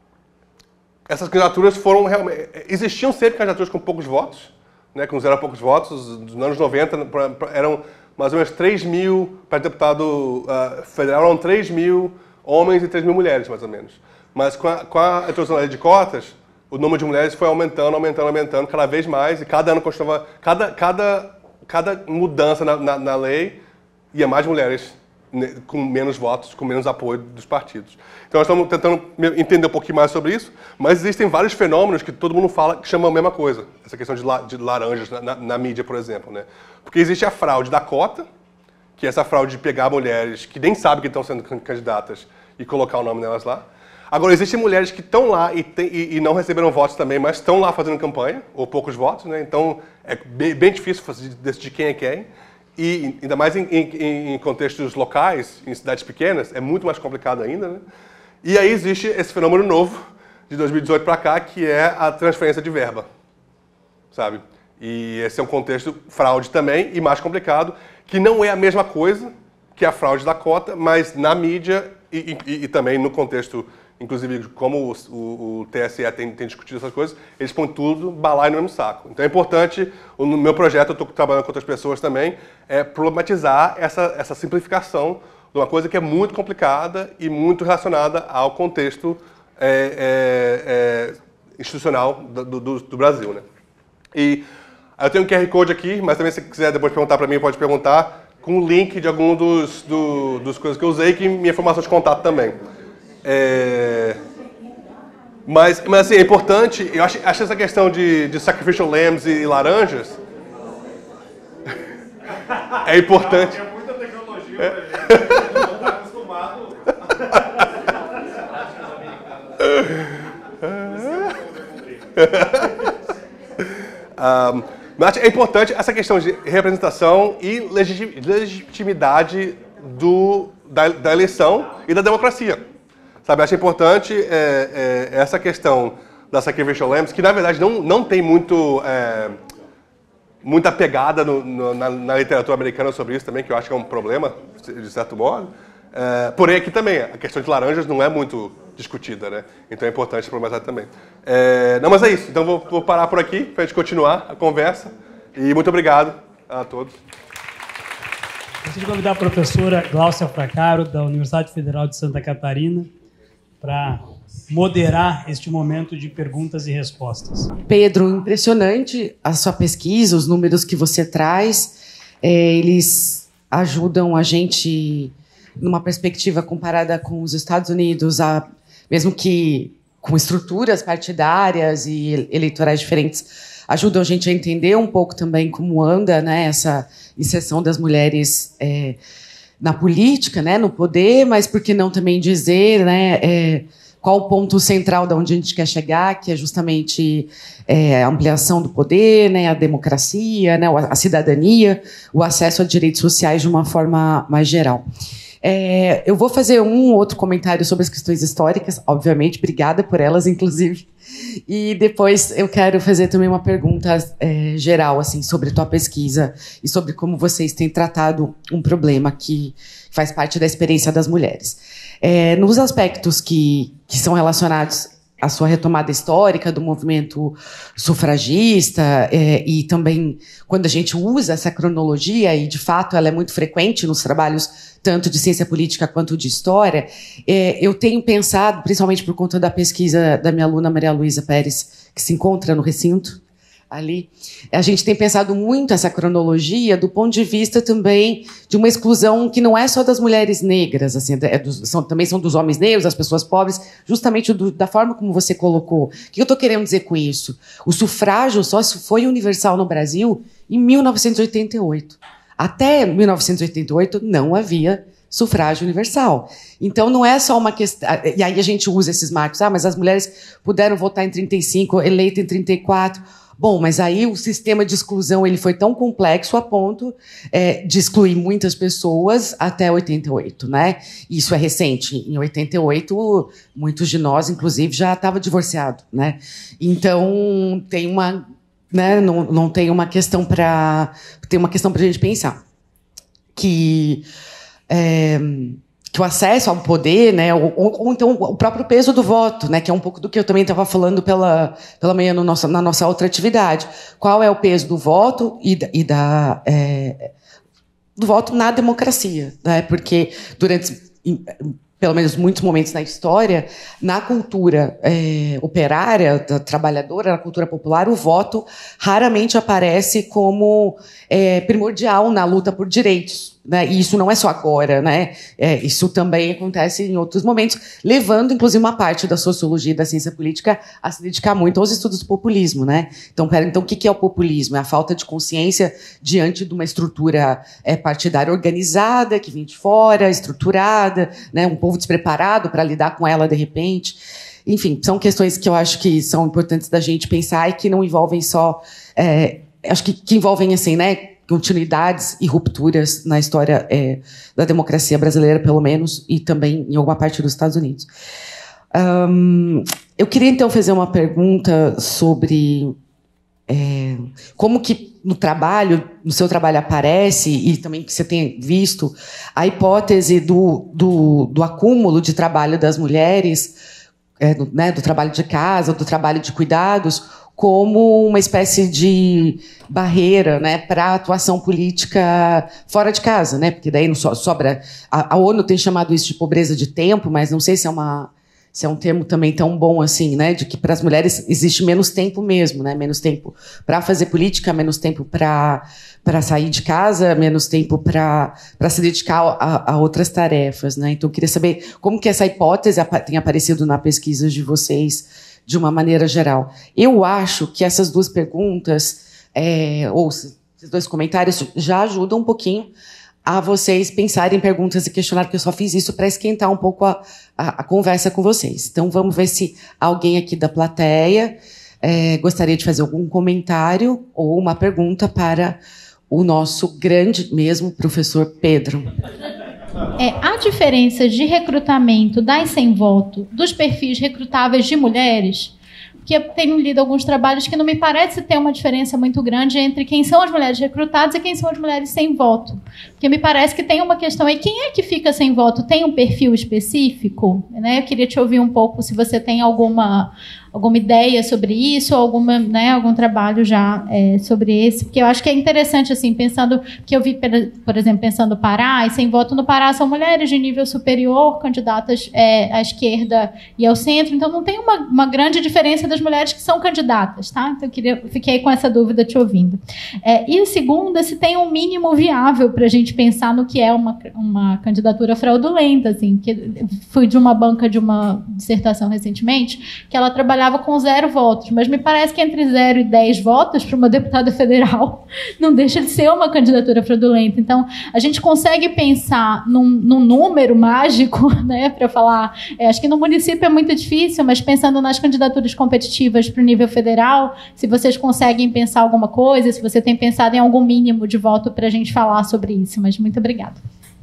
essas candidaturas foram realmente... Existiam sempre candidaturas com poucos votos, né, com zero a poucos votos. Nos anos noventa eram mais ou menos três mil, para deputado uh, federal eram três mil homens e três mil mulheres, mais ou menos. Mas com a, com a introdução da lei de cotas, o número de mulheres foi aumentando, aumentando, aumentando, cada vez mais, e cada ano continuava... Cada, cada, cada mudança na, na, na lei ia mais mulheres né, com menos votos, com menos apoio dos partidos. Então, nós estamos tentando entender um pouquinho mais sobre isso, mas existem vários fenômenos que todo mundo fala que chamam a mesma coisa. Essa questão de, la, de laranjas na, na, na mídia, por exemplo, né? Porque existe a fraude da cota, que é essa fraude de pegar mulheres que nem sabem que estão sendo candidatas e colocar o nome delas lá. Agora, existem mulheres que estão lá e, tem, e, e não receberam votos também, mas estão lá fazendo campanha, ou poucos votos, né? Então, é bem, bem difícil decidir quem é quem. E ainda mais em, em, em contextos locais, em cidades pequenas, é muito mais complicado ainda, né? E aí existe esse fenômeno novo, de dois mil e dezoito para cá, que é a transferência de verba, sabe? E esse é um contexto fraude também, e mais complicado, que não é a mesma coisa que a fraude da cota, mas na mídia e, e, e também no contexto, inclusive como o, o, o T S E tem, tem discutido essas coisas, eles põem tudo balaio no mesmo saco. Então é importante, no meu projeto, eu estou trabalhando com outras pessoas também, é problematizar essa, essa simplificação de uma coisa que é muito complicada e muito relacionada ao contexto é, é, é, institucional do, do, do Brasil, né? E eu tenho um Q R Code aqui, mas também se quiser depois perguntar para mim, pode perguntar, com o link de algum dos, do, dos coisas que eu usei, que minha informação de contato também. É... Mas, mas assim, é importante, eu acho, acho essa questão de, de sacrificial lambs e laranjas é importante. Tinha muita tecnologia pra gente, a gente não está acostumado. um, mas é importante essa questão de representação e legitimidade do, da, da eleição e da democracia. Sabe, acho importante é, é, essa questão da sacrificial lambs, que na verdade não, não tem muito, é, muita pegada no, no, na, na literatura americana sobre isso também, que eu acho que é um problema, de certo modo. É, porém, aqui também, a questão de laranjas não é muito discutida, né? Então é importante problematizar também. É, não, mas é isso. Então vou, vou parar por aqui para a gente continuar a conversa. E muito obrigado a todos. Gostaria de convidar a professora Gláucia Fracaro, da Universidade Federal de Santa Catarina, para moderar este momento de perguntas e respostas. Pedro, impressionante a sua pesquisa, os números que você traz, é, eles ajudam a gente, numa perspectiva comparada com os Estados Unidos, a, mesmo que com estruturas partidárias e eleitorais diferentes, ajudam a gente a entender um pouco também como anda, né, essa inserção das mulheres é, na política, né, no poder, mas por que não também dizer, né, é, qual o ponto central de onde a gente quer chegar, que é justamente é, a ampliação do poder, né, a democracia, né, a cidadania, o acesso a direitos sociais de uma forma mais geral. É, eu vou fazer um outro comentário sobre as questões históricas, obviamente, obrigada por elas, inclusive. E depois eu quero fazer também uma pergunta é, geral, assim, sobre tua pesquisa e sobre como vocês têm tratado um problema que faz parte da experiência das mulheres. É, nos aspectos que, que são relacionados a sua retomada histórica do movimento sufragista, é, e também quando a gente usa essa cronologia, e de fato ela é muito frequente nos trabalhos tanto de ciência política quanto de história, é, eu tenho pensado, principalmente por conta da pesquisa da minha aluna Maria Luísa Pérez, que se encontra no recinto ali, a gente tem pensado muito essa cronologia do ponto de vista também de uma exclusão que não é só das mulheres negras, assim, é dos, são, também são dos homens negros, das pessoas pobres, justamente do, da forma como você colocou. O que eu estou querendo dizer com isso? O sufrágio só foi universal no Brasil em mil novecentos e oitenta e oito. Até mil novecentos e oitenta e oito não havia sufrágio universal. Então não é só uma questão... E aí a gente usa esses marcos. Ah, mas as mulheres puderam votar em trinta e cinco, eleita em trinta e quatro. Bom, mas aí o sistema de exclusão ele foi tão complexo a ponto é, de excluir muitas pessoas até oitenta e oito, né? Isso é recente. Em oitenta e oito, muitos de nós, inclusive, já estavam divorciados, né? Então tem uma... Né, não, não tem uma questão para tem uma questão para a gente pensar que, é, que o acesso ao poder, né, ou, ou, ou então o próprio peso do voto, né, que é um pouco do que eu também estava falando pela, pela manhã no nosso, na nossa outra atividade. Qual é o peso do voto e da, e da é, do voto na democracia, né? Porque durante pelo menos muitos momentos na história, na cultura é, operária, da trabalhadora, na cultura popular, o voto raramente aparece como é, primordial na luta por direitos, né? E isso não é só agora, né? É, isso também acontece em outros momentos, levando, inclusive, uma parte da sociologia e da ciência política a se dedicar muito aos estudos do populismo, né? Então, pera, então o que é o populismo? É a falta de consciência diante de uma estrutura é, partidária organizada, que vem de fora, estruturada, né? Um povo despreparado para lidar com ela de repente. Enfim, são questões que eu acho que são importantes da gente pensar e que não envolvem só... É, acho que, que envolvem, assim, né? Continuidades e rupturas na história é, da democracia brasileira, pelo menos, e também em alguma parte dos Estados Unidos. Um, eu queria, então, fazer uma pergunta sobre é, como que no trabalho, no seu trabalho aparece, e também que você tem visto, a hipótese do, do, do acúmulo de trabalho das mulheres, é, do, né, do trabalho de casa, do trabalho de cuidados, como uma espécie de barreira, né, para a atuação política fora de casa, né, porque daí não so, sobra... A, a ONU tem chamado isso de pobreza de tempo, mas não sei se é, uma, se é um termo também tão bom assim, né, de que para as mulheres existe menos tempo mesmo, né, menos tempo para fazer política, menos tempo para para sair de casa, menos tempo para para se dedicar a, a outras tarefas, né. Então eu queria saber como que essa hipótese tem aparecido na pesquisa de vocês de uma maneira geral. Eu acho que essas duas perguntas, é, ou esses dois comentários, já ajudam um pouquinho a vocês pensarem em perguntas e questionar, porque eu só fiz isso para esquentar um pouco a, a, a conversa com vocês. Então, vamos ver se alguém aqui da plateia é, gostaria de fazer algum comentário ou uma pergunta para o nosso grande mesmo professor Pedro. É, há diferenças de recrutamento das sem voto dos perfis recrutáveis de mulheres? Porque eu tenho lido alguns trabalhos que não me parece ter uma diferença muito grande entre quem são as mulheres recrutadas e quem são as mulheres sem voto. Porque me parece que tem uma questão aí, quem é que fica sem voto? Tem um perfil específico? Né? Eu queria te ouvir um pouco se você tem alguma... alguma ideia sobre isso, alguma, né, algum trabalho já é, sobre esse, porque eu acho que é interessante, assim, pensando, que eu vi, por exemplo, pensando Pará, e sem voto no Pará são mulheres de nível superior, candidatas é, à esquerda e ao centro, então não tem uma, uma grande diferença das mulheres que são candidatas, tá? Então eu queria, fiquei com essa dúvida te ouvindo. É, e o segundo, se tem um mínimo viável para a gente pensar no que é uma, uma candidatura fraudulenta, assim, que fui de uma banca de uma dissertação recentemente, que ela trabalhava com zero votos, mas me parece que entre zero e dez votos para uma deputada federal não deixa de ser uma candidatura fraudulenta. Então, a gente consegue pensar num, num número mágico, né, para falar, é, acho que no município é muito difícil, mas pensando nas candidaturas competitivas para o nível federal, se vocês conseguem pensar alguma coisa, se você tem pensado em algum mínimo de voto para a gente falar sobre isso, mas muito obrigada.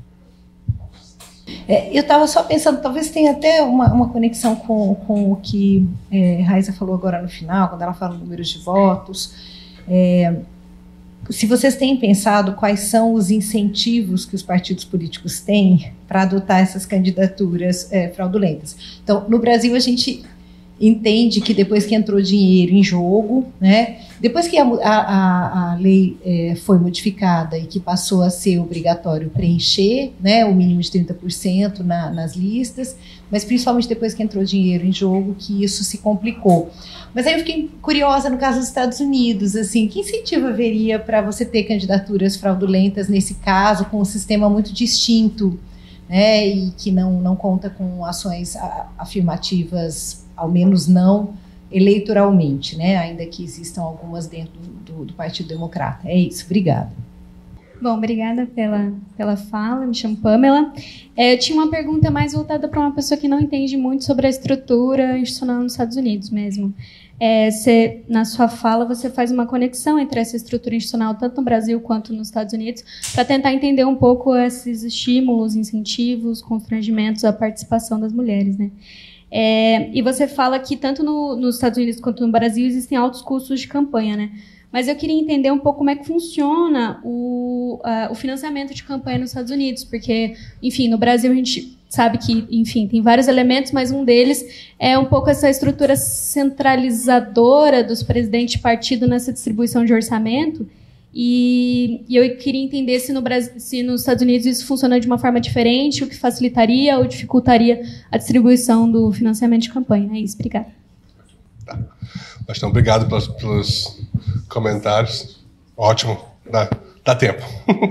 É, eu estava só pensando, talvez tenha até uma, uma conexão com, com o que é, Raíssa falou agora no final, quando ela fala números de votos. É, se vocês têm pensado quais são os incentivos que os partidos políticos têm para adotar essas candidaturas é, fraudulentas. Então, no Brasil, a gente entende que depois que entrou dinheiro em jogo, né, depois que a, a, a lei é, foi modificada e que passou a ser obrigatório preencher, né, o mínimo de trinta por cento na, nas listas, mas principalmente depois que entrou dinheiro em jogo, que isso se complicou. Mas aí eu fiquei curiosa no caso dos Estados Unidos, assim, que incentivo haveria para você ter candidaturas fraudulentas nesse caso, com um sistema muito distinto, né, e que não, não conta com ações afirmativas, ao menos não eleitoralmente, né, ainda que existam algumas dentro do, do, do Partido Democrata. É isso, obrigada. Bom, obrigada pela, pela fala, me chamo Pamela. É, eu tinha uma pergunta mais voltada para uma pessoa que não entende muito sobre a estrutura institucional nos Estados Unidos mesmo. É, você, na sua fala, você faz uma conexão entre essa estrutura institucional, tanto no Brasil quanto nos Estados Unidos, para tentar entender um pouco esses estímulos, incentivos, constrangimentos à participação das mulheres, né? É, e você fala que tanto no, nos Estados Unidos quanto no Brasil existem altos custos de campanha, né? Mas eu queria entender um pouco como é que funciona o, uh, o financiamento de campanha nos Estados Unidos, porque, enfim, no Brasil a gente sabe que, enfim, tem vários elementos, mas um deles é um pouco essa estrutura centralizadora dos presidentes de partido nessa distribuição de orçamento. E, e eu queria entender se, no Brasil, se nos Estados Unidos isso funciona de uma forma diferente, o que facilitaria ou dificultaria a distribuição do financiamento de campanha. É isso, obrigada. Tá. Bastante obrigado pelos, pelos comentários. Ótimo, dá, dá tempo.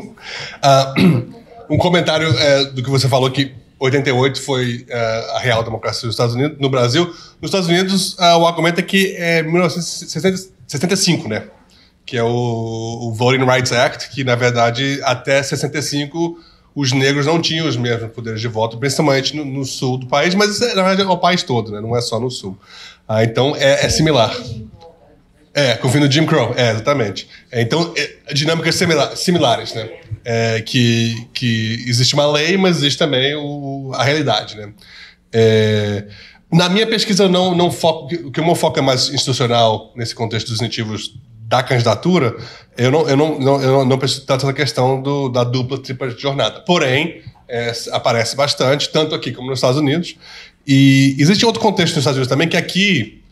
uh, um comentário é, do que você falou, que oitenta e oito foi uh, a real democracia dos Estados Unidos. No Brasil, nos Estados Unidos, uh, o argumento é que é mil novecentos e sessenta e cinco, né? Que é o, o Voting Rights Act, que, na verdade, até sessenta e cinco, os negros não tinham os mesmos poderes de voto, principalmente no, no sul do país, mas, na verdade, é o país todo, né? Não é só no sul. Ah, então, é, é similar. É, com o fim do Jim Crow, é, exatamente. É, então, é, dinâmicas similar, similares, né? É, que, que existe uma lei, mas existe também o, a realidade, né? É, na minha pesquisa, eu não, não foco, o que o meu foco é mais institucional nesse contexto dos incentivos da candidatura, eu não, eu não, não, eu não penso tanto na questão do, da dupla, tripla jornada. Porém, é, aparece bastante, tanto aqui como nos Estados Unidos. E existe outro contexto nos Estados Unidos também, que aqui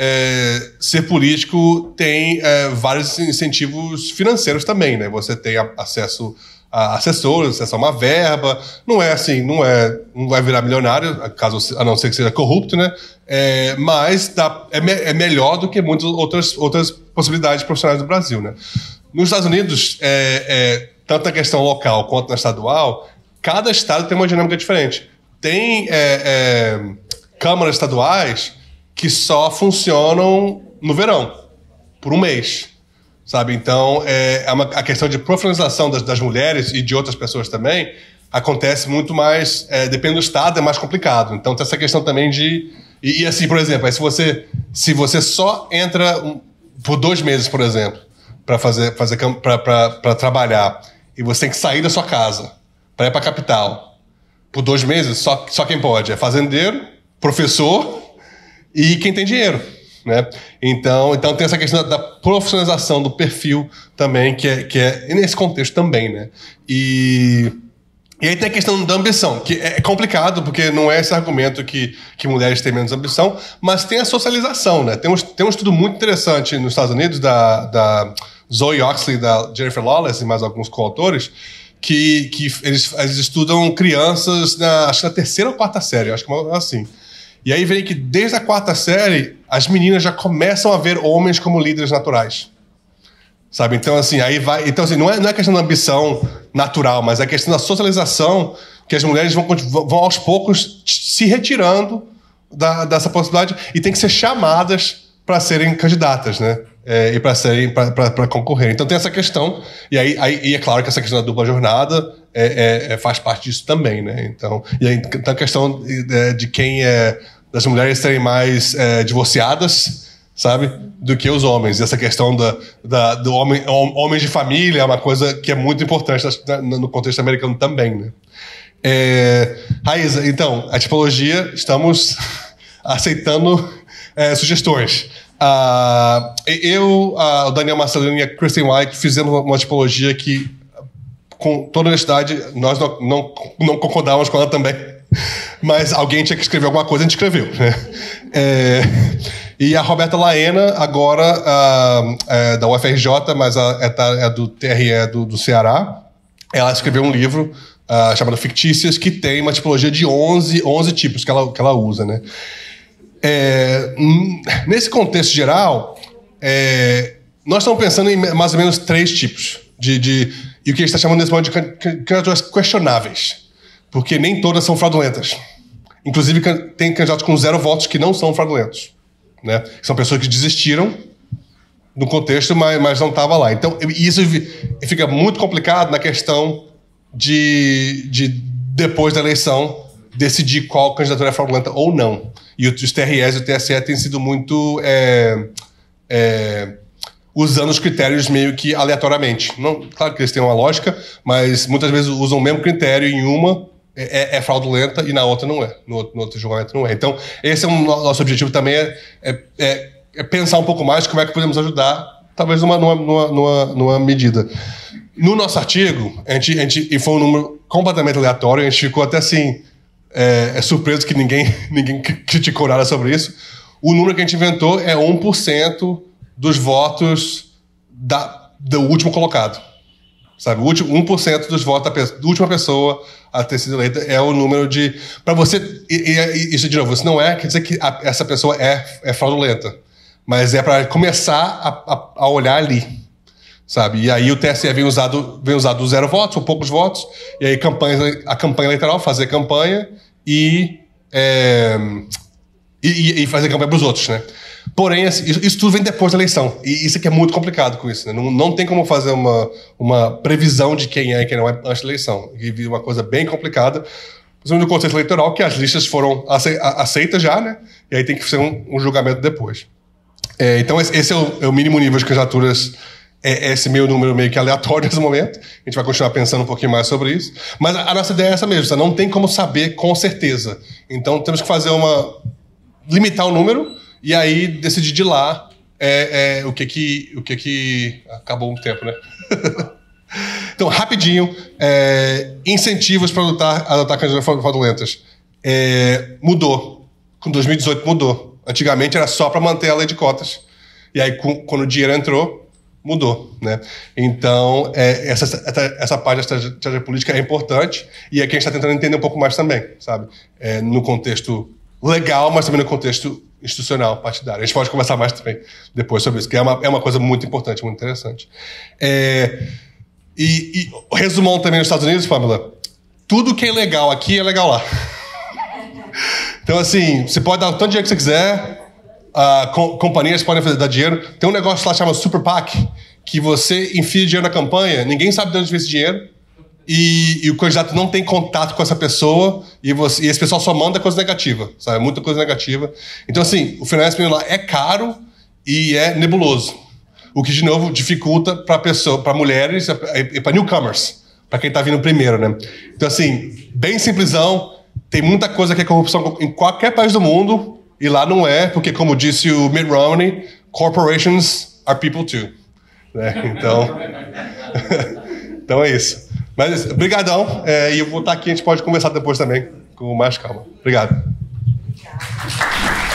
é, ser político tem é, vários incentivos financeiros também, né? Você tem a, acesso a assessores, acesso a uma verba, não é assim, não é, não vai virar milionário, caso, a não ser que seja corrupto, né? É, mas dá, é, me, é melhor do que muitas outras, outras possibilidades profissionais do Brasil, né? Nos Estados Unidos, é, é, tanto na questão local quanto na estadual, cada estado tem uma dinâmica diferente. Tem é, é, câmaras estaduais que só funcionam no verão, por um mês. Sabe? Então, é, é uma, a questão de profissionalização das, das mulheres e de outras pessoas também acontece muito mais, é, depende do estado, é mais complicado. Então, tem essa questão também de... E, e assim, por exemplo, aí se, você, se você só entra um, por dois meses, por exemplo, para fazer, fazer, para trabalhar, e você tem que sair da sua casa para ir para a capital, por dois meses, só, só quem pode é fazendeiro, professor e quem tem dinheiro. Né? Então, então tem essa questão da, da profissionalização do perfil também, que é, que é nesse contexto também, né? E, e aí tem a questão da ambição, que é complicado, porque não é esse argumento que, que mulheres têm menos ambição, mas tem a socialização, né? Tem um, tem um estudo muito interessante nos Estados Unidos, da, da Zoe Oxley, da Jennifer Lawless e mais alguns coautores, que, que eles, eles estudam crianças, na, acho que na terceira ou quarta série, acho que é assim. E aí vem que desde a quarta série, as meninas já começam a ver homens como líderes naturais. Sabe? Então, assim, aí vai. Então, assim, não é, não é questão da ambição natural, mas é questão da socialização, que as mulheres vão, vão aos poucos se retirando da, dessa possibilidade e tem que ser chamadas para serem candidatas, né? É, e para serem para concorrer. Então tem essa questão, e aí, aí e é claro que essa questão da dupla jornada é, é, é, faz parte disso também, né? Então, e aí tem a questão de, de quem é das mulheres serem mais é, divorciadas, sabe, do que os homens. E essa questão da, da, do homem, homens de família é uma coisa que é muito importante no contexto americano também, né? É, Raíza, então, a tipologia, estamos aceitando é, sugestões. Uh, eu, uh, o Daniel Marcelino e a Kristen White fizemos uma, uma tipologia que, com toda honestidade, nós não, não, não concordávamos com ela também. Mas alguém tinha que escrever alguma coisa, a gente escreveu, né? É, e a Roberta Laena, agora uh, é da U F R J, mas a, é, é do T R E do, do Ceará, ela escreveu um livro uh, chamado Fictícias, que tem uma tipologia de onze, onze tipos que ela, que ela usa, né? É, nesse contexto geral, é, nós estamos pensando em mais ou menos três tipos de, de e o que a gente está chamando nesse momento de candidaturas questionáveis, porque nem todas são fraudulentas. Inclusive, tem candidatos com zero votos que não são fraudulentos, né? São pessoas que desistiram no contexto, mas, mas não estavam lá. Então, isso fica muito complicado na questão de, de depois da eleição, decidir qual candidatura é fraudulenta ou não. E os T R Es e o T S E têm sido muito... É, é, usando os critérios meio que aleatoriamente. Não, claro que eles têm uma lógica, mas muitas vezes usam o mesmo critério em uma, é, é fraudulenta, e na outra não é. No outro, no outro julgamento não é. Então, esse é um nosso objetivo também, é, é, é pensar um pouco mais como é que podemos ajudar, talvez numa, numa, numa, numa medida. No nosso artigo, a gente, a gente, e foi um número completamente aleatório, a gente ficou até assim... É, é surpreso que ninguém, ninguém criticou nada sobre isso. O número que a gente inventou é um por cento dos votos da, do último colocado. Sabe? O último, um por cento dos votos da, da última pessoa a ter sido eleita é o número de... Para você... E, e, isso, de novo, isso não é quer dizer que a, essa pessoa é, é fraudulenta, mas é para começar a, a, a olhar ali. Sabe? E aí o T S E vem usado, vem usado zero votos, ou poucos votos, e aí campanha, a campanha eleitoral, fazer campanha e, é, e, e fazer campanha para os outros, né? Porém, isso, isso tudo vem depois da eleição, e isso aqui é muito complicado com isso, né? Não, não tem como fazer uma, uma previsão de quem é e quem não é antes da eleição. E vira uma coisa bem complicada, principalmente no contexto eleitoral, que as listas foram aceitas já, né? E aí tem que ser um, um julgamento depois. É, então esse é o, é o mínimo nível de candidaturas. É esse meio número meio que aleatório nesse momento. A gente vai continuar pensando um pouquinho mais sobre isso. Mas a nossa ideia é essa mesmo. Não tem como saber com certeza. Então temos que fazer uma... limitar o número e aí decidir de lá é, é, o que que... O que que... Acabou um tempo, né? Então, rapidinho. É, incentivos para adotar, adotar candidaturas fraudulentas. É, mudou. Com dois mil e dezoito mudou. Antigamente era só para manter a lei de cotas. E aí, com, quando o dinheiro entrou, mudou, né? Então, é, essa, essa, essa parte da estratégia política é importante e é que a gente está tentando entender um pouco mais também, sabe? É, no contexto legal, mas também no contexto institucional, partidário. A gente pode conversar mais também depois sobre isso, que é uma, é uma coisa muito importante, muito interessante. É, e, e o resumão também nos Estados Unidos, Pamela, tudo que é legal aqui é legal lá. Então, assim, você pode dar o tanto de dinheiro que você quiser, Uh, com, companhias podem fazer, dar dinheiro. Tem um negócio lá chamado Super PAC, que você enfia dinheiro na campanha, ninguém sabe de onde vem esse dinheiro, e, e o candidato não tem contato com essa pessoa, e, você, e esse pessoal só manda coisa negativa, sabe? Muita coisa negativa. Então, assim, o financiamento lá é caro e é nebuloso. O que, de novo, dificulta para pessoa, para mulheres e para newcomers, para quem está vindo primeiro, né? Então, assim, bem simplesão, tem muita coisa que é corrupção em qualquer país do mundo. E lá não é, porque, como disse o Mitt Romney, corporations are people too. Né? Então, então é isso. Mas, brigadão. É, e eu vou estar aqui, a gente pode conversar depois também, com mais calma. Obrigado.